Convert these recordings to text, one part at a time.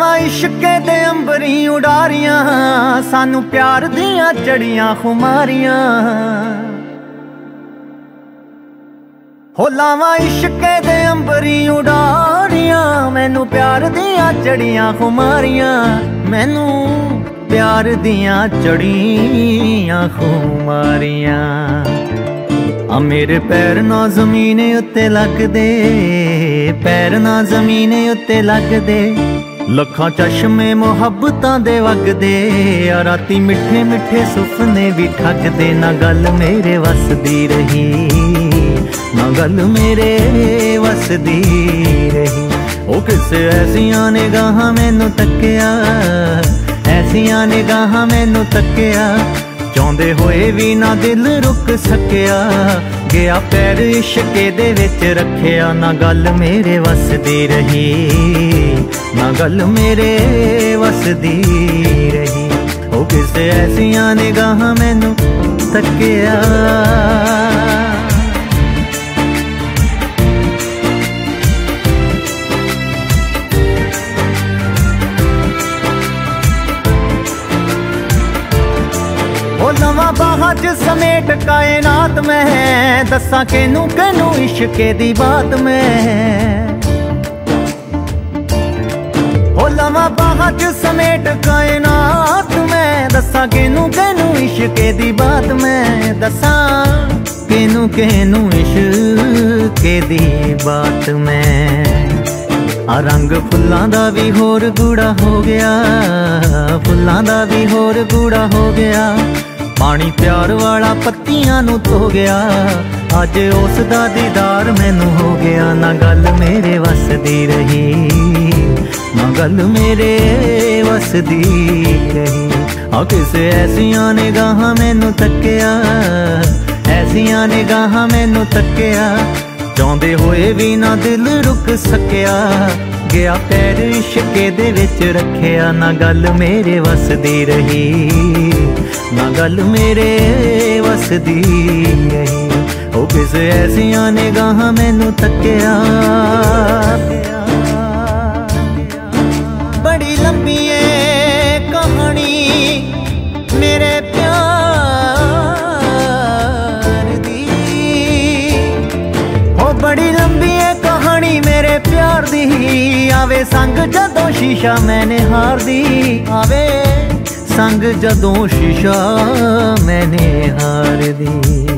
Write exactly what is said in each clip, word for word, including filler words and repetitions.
फुलावां इश्के दे अंबरी उडारियां, सानू प्यार दियां चढ़ियां खुमारियां। हो लावां इश्के दे अंबरी उडारियां, मैनू प्यार दियां चढ़ियां खुमारियां, मैनू प्यार दियां चढ़ियां खुमारियां। आ मेरे पैर ना जमीन उत्ते लगदे, पैर ना जमीन उत्ते लगदे, लखां चश्मे मुहब्बतां दे वगदे, आ राती मिठे मिठे सुपने भी ठगदे। ना गल मेरे वसदी रही, ना गल मेरे वसदी रही। ओ किसे ऐसियां निगाहां मैनू तक्किया, ऐसियां निगाहां मैनू तक्किया, चाहुंदे होए भी ना दिल रुक सकिया। गया पैर इश्के दे विच रखिया, ना गल मेरे वसदी रही, ना गल मेरे वसदी रही। ओ किसे ऐसियां निगाहां मैनू तक्किया। लवां बाहां च समेट कायनात में, दसा केनू केनू इश्के दी बात में। हो लवां बाहां च समेट कायनात में, दसा केनू केनू इश्के दी बात में। दसा केनू केनू इश्के दी बात में। आ रंग फुल्लां दा भी होर गूड़ा हो गया, फुल्लां दा भी होर गूड़ा हो गया। पानी प्यार वाला पत्तियां नू धो गया, अज उस दा दीदार मैनू हो गया। ना गल मेरे वसदी रही, ना गल मेरे वसदी रही। आ किसे ऐसियां निगाहां मैनू तक्किया, ऐसियां निगाहां मैनू तक्किया, चाहुंदे होए भी ना दिल रुक सकिया। गया पैर इश्के दे विच रखिया, ना गल मेरे वसदी रही, ना गल मेरे वसदी रही। ओ किसे ऐसियां निगाहां मैनू तक्किया। बड़ी लंबी है कहानी मेरे प्यार दी, हो बड़ी लंबी है कहानी मेरे प्यार दी। आवे संग जदों शीशा मैंने हार दी, आवे संग जदों शीशा मैंने हार दी।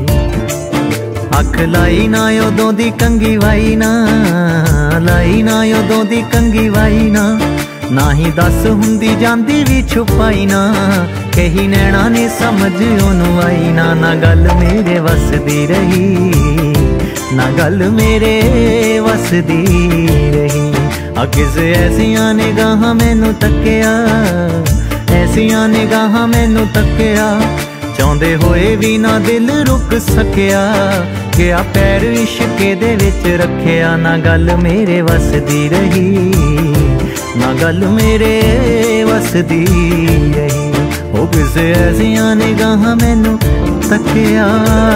अख लाई ना उदों दी कंगी वाई ना, लाई ना उदों दी कंगी वाई ना, ना ही दस हुंदी जांदी भी छुपाई ना। कही नैना ने समझ ओनू आई ना, ना गल मेरे वसदी रही, ना गल मेरे वसदी रही। आ किसे ऐसियां निगाहां मैनू तक्किया, ऐसियां निगाहां मैनू तक्किया, चाहुंदे होए भी ना दिल रुक सकिया। गया पैर इश्के दे विच रखिया, ना गल मेरे वसदी रही, ना गल मेरे वसदी रही। ओ किसे ऐसियां निगाहां मैनू तक्किया।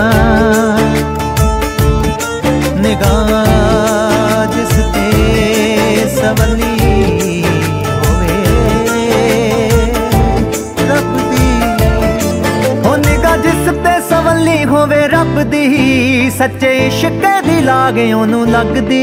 निगाह जिस ते सवली होवे रब दी, हो निगाह जिस ते सवली होवे रब दी, सच्चे इश्के दी लागे ओनू लगदी।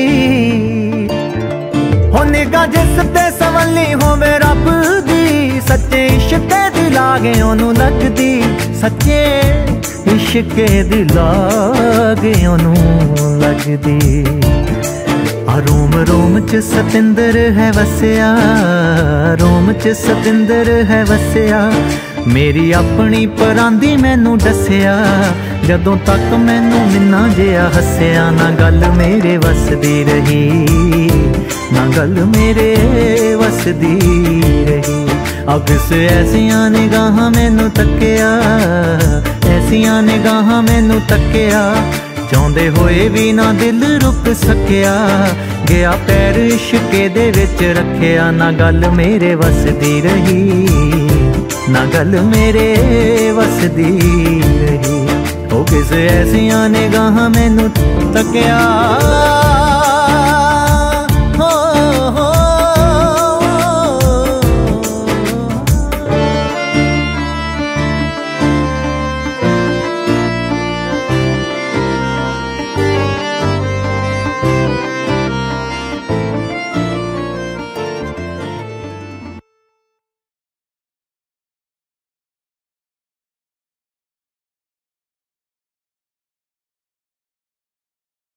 हो निगाह जिस ते सवली होवे रब दी, सच्चे इश्के दी लागे ओनू लगदी। सच्चे इश्के दी लागे ओनू लगदी। आ रोम रोम च सतिंदर है वसिया, रोम च सतिंदर है वसिया, मेरी अपनी परांदी मैनू दसिया। जदों तक मैनू मिन्ना जिहा हसिया, ना गल मेरे वसदी रही, ना गल मेरे वसदी रही। अब किसे ऐसियां निगाहां मैनू तक्किया, ऐसियां निगाहां मैनू तक्किया, चाहुंदे होए भी ना दिल रुक सकिया। गया पैर इश्के दे विच रखिया, ना गल मेरे वसदी रही, ना गल मेरे वसदी रही। ओ किसे ऐसियां निगाहां मैनू तक्किया।